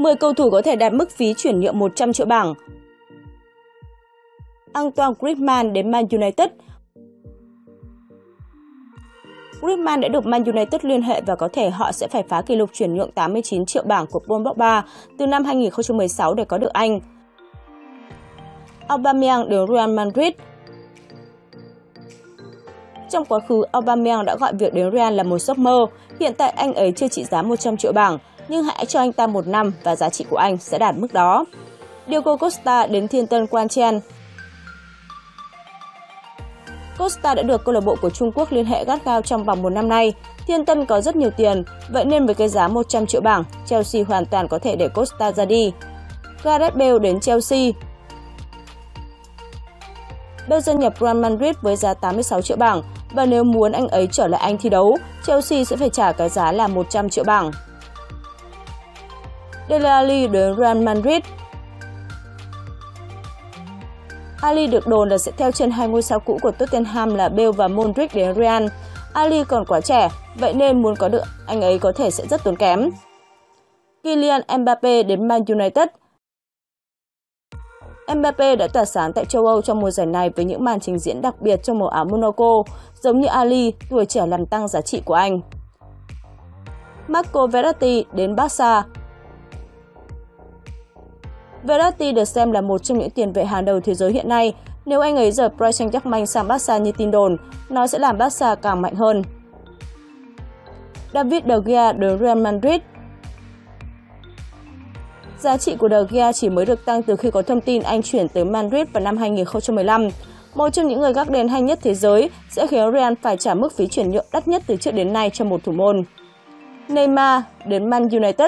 10 cầu thủ có thể đạt mức phí chuyển nhượng 100 triệu bảng. Antoine Griezmann đến Man United. Griezmann đã được Man United liên hệ và có thể họ sẽ phải phá kỷ lục chuyển nhượng 89 triệu bảng của Paul Pogba từ năm 2016 để có được anh. Aubameyang đến Real Madrid. Trong quá khứ, Aubameyang đã gọi việc đến Real là một giấc mơ. Hiện tại anh ấy chưa trị giá 100 triệu bảng, nhưng hãy cho anh ta 1 năm và giá trị của anh sẽ đạt mức đó. Diego Costa đến Thiên Tân Quanchen. Costa đã được câu lạc bộ của Trung Quốc liên hệ gắt gao trong vòng 1 năm nay. Thiên Tân có rất nhiều tiền, vậy nên với cái giá 100 triệu bảng, Chelsea hoàn toàn có thể để Costa ra đi. Gareth Bale đến Chelsea. Bale gia nhập Real Madrid với giá 86 triệu bảng và nếu muốn anh ấy trở lại Anh thi đấu, Chelsea sẽ phải trả cái giá là 100 triệu bảng. Dele Alli đến Real Madrid. Ali được đồn là sẽ theo chân hai ngôi sao cũ của Tottenham là Bale và Modric đến Real. Ali còn quá trẻ, vậy nên muốn có được anh ấy có thể sẽ rất tốn kém. Kylian Mbappé đến Man United. Mbappé đã tỏa sáng tại châu Âu trong mùa giải này với những màn trình diễn đặc biệt trong màu áo Monaco, giống như Ali, tuổi trẻ làm tăng giá trị của anh. Marco Verratti đến Barca. Verratti được xem là một trong những tiền vệ hàng đầu thế giới hiện nay. Nếu anh ấy rời Paris Saint-Germain sang Barca như tin đồn, nó sẽ làm Barca càng mạnh hơn. David De Gea đến Real Madrid. Giá trị của De Gea chỉ mới được tăng từ khi có thông tin anh chuyển tới Madrid vào năm 2015. Một trong những người gác đền hay nhất thế giới sẽ khiến Real phải trả mức phí chuyển nhượng đắt nhất từ trước đến nay cho một thủ môn. Neymar đến Man United.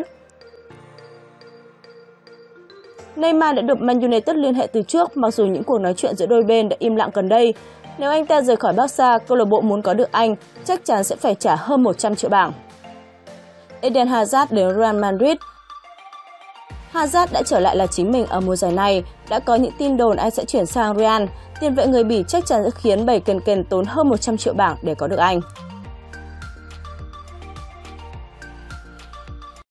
Neymar đã được Man United liên hệ từ trước, mặc dù những cuộc nói chuyện giữa đôi bên đã im lặng gần đây. Nếu anh ta rời khỏi Barca, câu lạc bộ muốn có được anh chắc chắn sẽ phải trả hơn 100 triệu bảng. Eden Hazard đến Real Madrid. Hazard đã trở lại là chính mình ở mùa giải này, đã có những tin đồn anh sẽ chuyển sang Real. Tiền vệ người Bỉ chắc chắn sẽ khiến Bảy Kền tốn hơn 100 triệu bảng để có được anh.